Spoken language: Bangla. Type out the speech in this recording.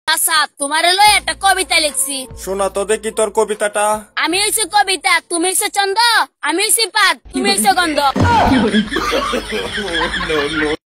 আচ্ছা তোমার লয় একটা কবিতা লিখছি। শোনা তো দেখি তোর কবিতাটা। আমি হইছি কবিতা, তুমি হইছে চন্দ, আমি হইছি পাত, তুমি হইছে গন্ধ।